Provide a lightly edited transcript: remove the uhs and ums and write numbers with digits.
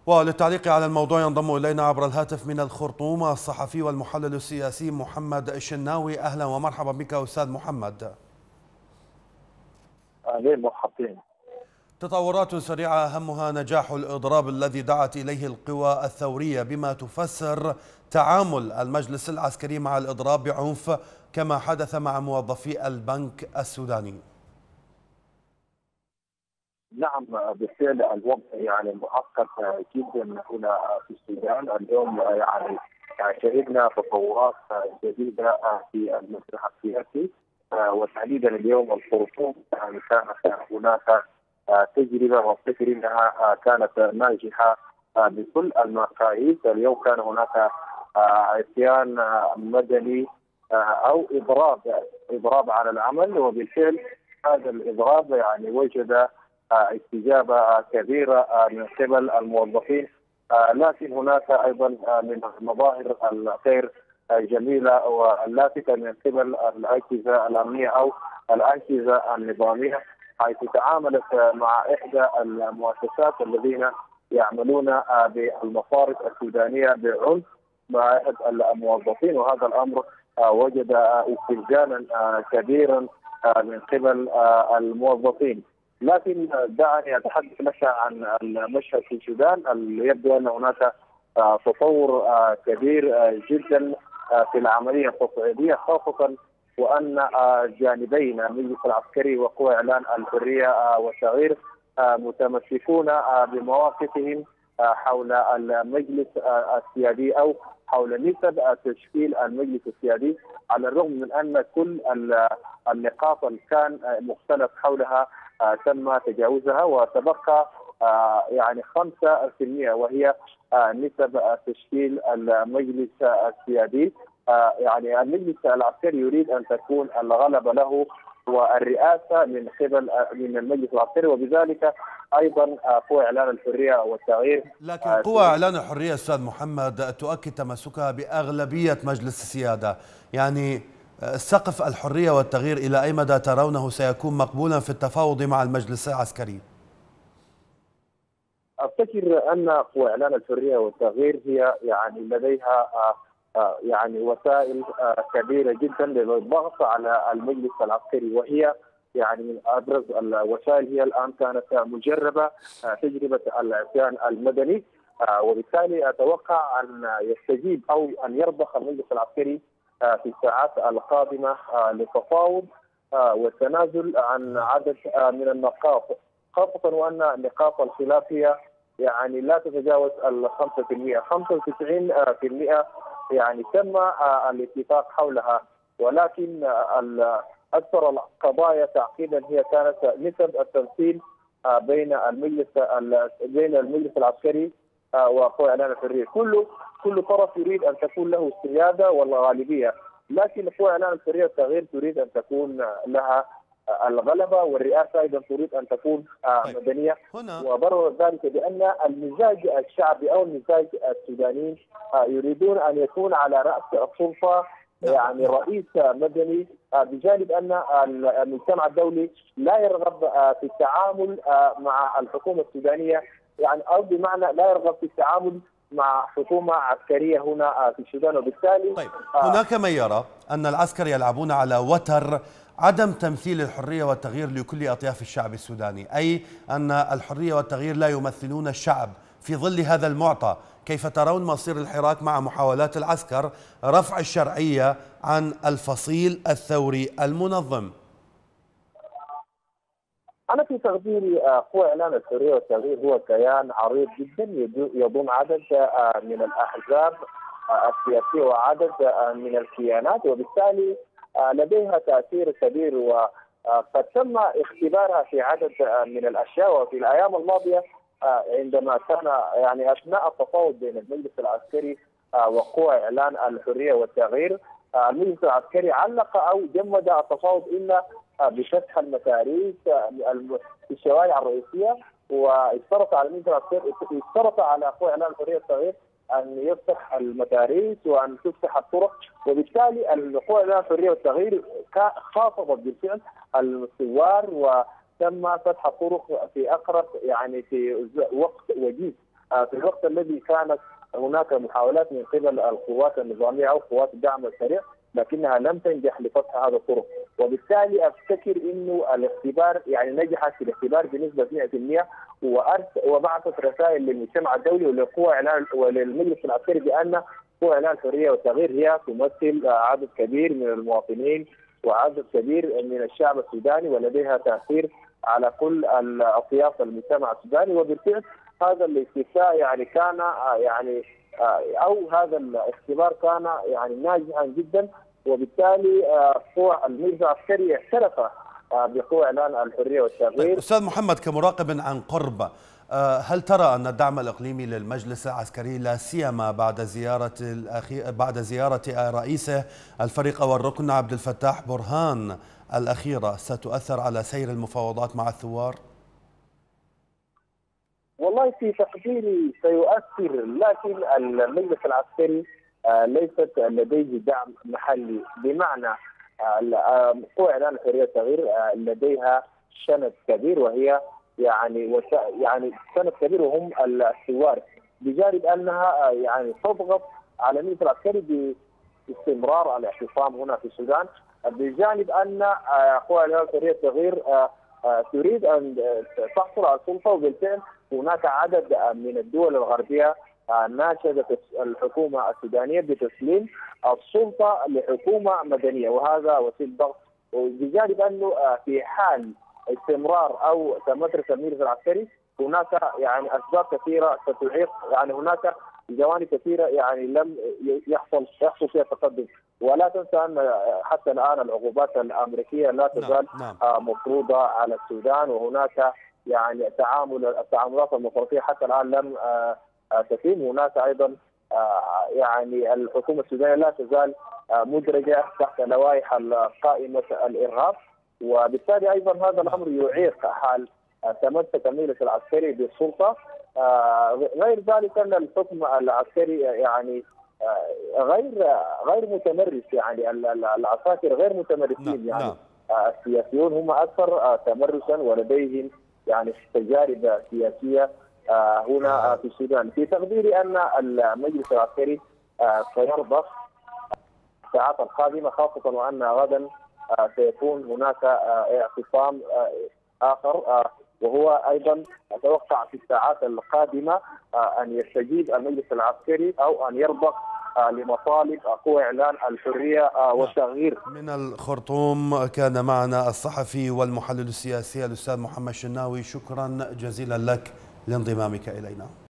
وللتعليق على الموضوع ينضم إلينا عبر الهاتف من الخرطوم الصحفي والمحلل السياسي محمد الشناوي. أهلا ومرحبا بك أستاذ محمد. أهلين مرحبتين. تطورات سريعة أهمها نجاح الإضراب الذي دعت إليه القوى الثورية، بما تفسر تعامل المجلس العسكري مع الإضراب بعنف كما حدث مع موظفي البنك السوداني. نعم بالفعل الوضع معقد جدا هنا في السودان اليوم. شهدنا تطورات جديدة في المسرح السياسي، وتحديدا اليوم الخرطوم كانت هناك تجربة وافتكر انها كانت ناجحة بكل المقاييس. اليوم كان هناك عصيان مدني او اضراب على العمل، وبالفعل هذا الاضراب وجد استجابه كبيره من قبل الموظفين، لكن هناك ايضا من مظاهر الخير جميله واللافته من قبل الاجهزه الامنيه او الاجهزه النظاميه، حيث تعاملت مع احدى المؤسسات الذين يعملون بالمصارف السودانيه بعنف مع احد الموظفين، وهذا الامر وجد استهجانا كبيرا من قبل الموظفين. لكن دعني اتحدث لك عن المشهد في السودان. يبدو ان هناك تطور كبير جدا في العمليه التصعيديه، خاصه وان جانبين المجلس العسكري وقوى اعلان الحريه والتغيير متمسكون بمواقفهم حول المجلس السيادي او حول نسب تشكيل المجلس السيادي، على الرغم من ان كل النقاط اللي كان مختلف حولها تم تجاوزها، وتبقى 5% وهي نسب تشكيل المجلس السيادي. المجلس العسكري يريد ان تكون الغلبه له والرئاسه من المجلس العسكري، وبذلك ايضا قوى اعلان الحريه والتغيير. لكن قوى اعلان الحريه استاذ محمد تؤكد تمسكها باغلبيه مجلس السياده، سقف الحريه والتغيير الى اي مدى ترونه سيكون مقبولا في التفاوض مع المجلس العسكري؟ افتكر ان قوى اعلان الحريه والتغيير هي لديها وسائل كبيرة جدا للضغط على المجلس العسكري، وهي من ابرز الوسائل هي الان كانت مجربه تجربه العصيان المدني، وبالتالي اتوقع ان يستجيب او ان يرضخ المجلس العسكري في الساعات القادمه للتفاوض والتنازل عن عدد من النقاط، خاصه وان نقاط الخلاف هي لا تتجاوز ال 5%، 95% تم الاتفاق حولها، ولكن اكثر القضايا تعقيدا هي كانت نسب التمثيل بين المجلس العسكري وقوى اعلان الحريه. كل طرف يريد ان تكون له السياده والغالبيه، لكن قوى اعلان الحريه والتغيير تريد ان تكون لها الغلبه، والرئاسه ايضا تريد ان تكون مدنيه، وبرر ذلك بان المزاج الشعبي او المزاج السودانيين يريدون ان يكون على راس السلطه رئيس مدني، بجانب ان المجتمع الدولي لا يرغب في التعامل مع الحكومه السودانيه، او بمعنى لا يرغب في التعامل مع حكومه عسكريه هنا في السودان، وبالتالي هناك من يرى ان العسكر يلعبون على وتر عدم تمثيل الحرية والتغيير لكل أطياف الشعب السوداني، أي أن الحرية والتغيير لا يمثلون الشعب. في ظل هذا المعطى كيف ترون مصير الحراك مع محاولات العسكر رفع الشرعية عن الفصيل الثوري المنظم؟ أنا في تقديري قوى إعلان الحرية والتغيير هو كيان عريض جدا يضم عدد من الأحزاب السياسية وعدد من الكيانات، وبالتالي لديها تأثير كبير، وقد تم اختبارها في عدد من الأشياء. وفي الأيام الماضية عندما كان أثناء التفاوض بين المجلس العسكري وقوى إعلان الحرية والتغيير، المجلس العسكري علق أو جمد التفاوض إلا بفتح المتاريس في الشوارع الرئيسية، واشترط على المجلس العسكري، اشترط على قوى إعلان الحرية والتغيير أن يفتح المتاريس وأن تفتح الطرق، وبالتالي القوى إعلان الحرية والتغيير خاطبت بالفعل الثوار وتم فتح الطرق في أقرب في وقت وجيز. في الوقت الذي كانت هناك محاولات من قبل القوات النظاميه او قوات الدعم السريع، لكنها لم تنجح لفتح هذا الطرق، وبالتالي افتكر انه الاختبار يعني نجحت في الاختبار بنسبه 100%، وبعثت رسائل للمجتمع الدولي وللقوى اعلان وللمجلس العسكري بان قوى اعلان الحريه والتغيير هي تمثل عدد كبير من المواطنين وعدد كبير من الشعب السوداني، ولديها تاثير على كل اطياف المجتمع السوداني. وبالفعل هذا الاستفتاء يعني كان يعني او هذا الاختبار كان يعني ناجحا جدا، وبالتالي قوى المجلس العسكري اعترف بقوى اعلان الحريه والتغيير. طيب أستاذ محمد، كمراقب عن قرب، هل ترى أن الدعم الإقليمي للمجلس العسكري لا سيما بعد زيارة رئيسه الفريق والركن عبد الفتاح برهان الأخيرة ستؤثر على سير المفاوضات مع الثوار؟ والله في تقديري سيؤثر، لكن المجلس العسكري ليست لديه دعم محلي، بمعنى قوى اعلان الحريه والتغيير لديها شند كبير، وهي يعني شند كبير وهم الثوار، بجانب انها يعني تضغط على المجلس العسكري باستمرار الاعتصام هنا في السودان، بجانب ان قوى اعلان الحريه والتغيير تريد ان تحصل على السلطه. وبالفعل هناك عدد من الدول الغربيه ناشدت الحكومه السودانيه بتسليم السلطه لحكومه مدنيه، وهذا وسيله ضغط. بجانب انه في حال استمرار او تمترس المجلس العسكري هناك يعني اسباب كثيره ستعيق، يعني هناك جوانب كثيره يعني لم يحصل فيها تقدم. ولا تنسى ان حتى الان العقوبات الامريكيه لا تزال مفروضه على السودان، وهناك يعني التعاملات الديمقراطيه حتى الان لم تتم. هناك ايضا يعني الحكومه السودانيه لا تزال مدرجه تحت لوائح قائمه الارهاب، وبالتالي ايضا هذا الامر يعيق حال تمسك المجلس العسكري بالسلطه. غير ذلك ان الحكم العسكري يعني غير متمرس، يعني العساكر غير متمرسين، يعني السياسيون هم اكثر تمرسا ولديهم يعني تجارب سياسيه هنا في السودان. في تقديري ان المجلس العسكري سيرضخ الساعات القادمه، خاصه وان غدا سيكون هناك اعتصام اخر، وهو ايضا اتوقع في الساعات القادمه ان يستجيب المجلس العسكري او ان يرضخ لمطالب قوى اعلان الحريه والتغيير. من الخرطوم كان معنا الصحفي والمحلل السياسي الأستاذ محمد شناوي، شكرا جزيلا لك لانضمامك إلينا.